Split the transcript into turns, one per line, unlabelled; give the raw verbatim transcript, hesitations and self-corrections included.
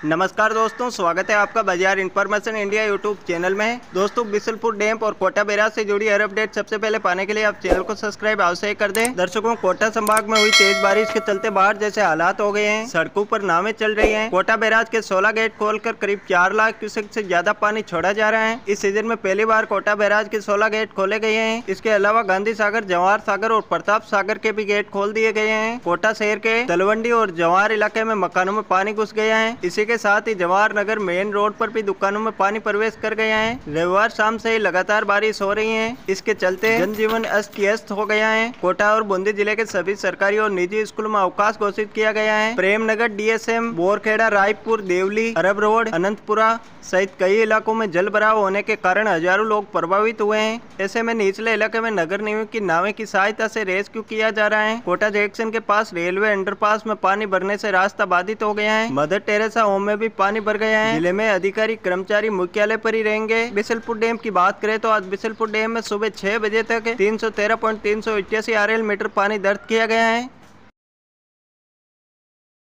नमस्कार दोस्तों, स्वागत है आपका बाजार इन्फॉर्मेशन इंडिया यूट्यूब चैनल में। दोस्तों, बिसलपुर डैम और कोटा बैराज से जुड़ी हर अपडेट सबसे पहले पाने के लिए आप चैनल को सब्सक्राइब अवश्य कर दें। दर्शकों, कोटा संभाग में हुई तेज बारिश के चलते बाढ़ जैसे हालात हो गए हैं। सड़कों पर नावें चल रही हैं। कोटा बैराज के सोलह गेट खोलकर करीब चार लाख क्यूसेक से ज्यादा पानी छोड़ा जा रहा है। इस सीजन में पहली बार कोटा बैराज के सोलह गेट खोले गए हैं। इसके अलावा गांधी सागर, जवाहर सागर और प्रताप सागर के भी गेट खोल दिए गए हैं। कोटा शहर के तलवंडी और जवाहर इलाके में मकानों में पानी घुस गया है। इसी के साथ ही जवाहर नगर मेन रोड पर भी दुकानों में पानी प्रवेश कर गया है। रविवार शाम से ही लगातार बारिश हो रही है। इसके चलते जनजीवन अस्त व्यस्त हो गया है। कोटा और बूंदी जिले के सभी सरकारी और निजी स्कूलों में अवकाश घोषित किया गया है। Premnagar, DSM, Borkheda, Raipur, Devli, Arab road, Anantpura सहित कई इलाकों में जल भराव होने के कारण हजारों लोग प्रभावित हुए हैं। ऐसे में निचले इलाके में नगर निगम की नावें की सहायता से रेस्क्यू किया जा रहा है। कोटा जंक्शन के पास रेलवे अंडरपास में पानी भरने से रास्ता बाधित हो गया है। मदर टेरेसा होम में भी पानी भर गया है। जिले में अधिकारी कर्मचारी मुख्यालय पर ही रहेंगे। बिसलपुर डैम की बात करें तो आज बिसलपुर डैम में सुबह छह बजे तक तीन सौ तेरह पॉइंट तीन सौ इक्यासी आर एल मीटर पानी दर्ज किया गया है।